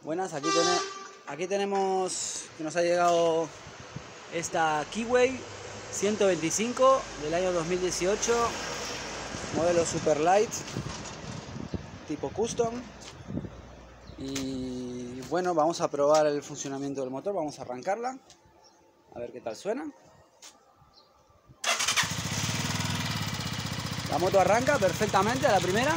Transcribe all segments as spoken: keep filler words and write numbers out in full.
Buenas, aquí, ten aquí tenemos que nos ha llegado esta Keyway ciento veinticinco del año dos mil dieciocho, modelo Super Light, tipo Custom. Y bueno, vamos a probar el funcionamiento del motor, vamos a arrancarla, a ver qué tal suena. La moto arranca perfectamente a la primera.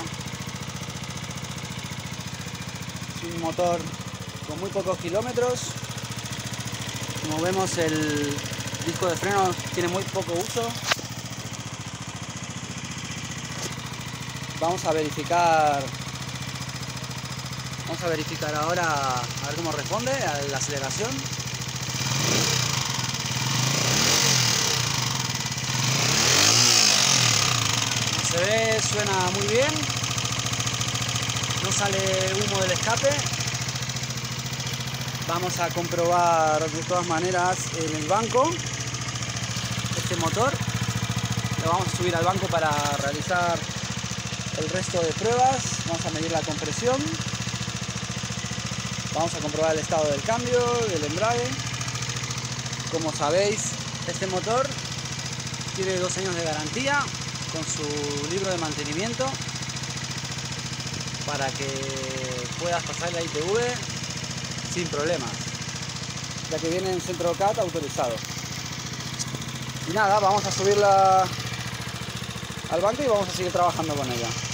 Es un motor con muy pocos kilómetros. Como vemos, el disco de freno tiene muy poco uso. Vamos a verificar Vamos a verificar ahora a ver cómo responde a la aceleración. Como se ve, suena muy bien. No sale humo del escape. Vamos a comprobar de todas maneras en el banco este motor. Lo vamos a subir al banco para realizar el resto de pruebas. Vamos a medir la compresión. Vamos a comprobar el estado del cambio, del embrague. Como sabéis, este motor tiene dos años de garantía con su libro de mantenimiento para que puedas pasar la I T V sin problemas, ya que viene en centro C A T autorizado. Y nada, vamos a subirla al banco y vamos a seguir trabajando con ella.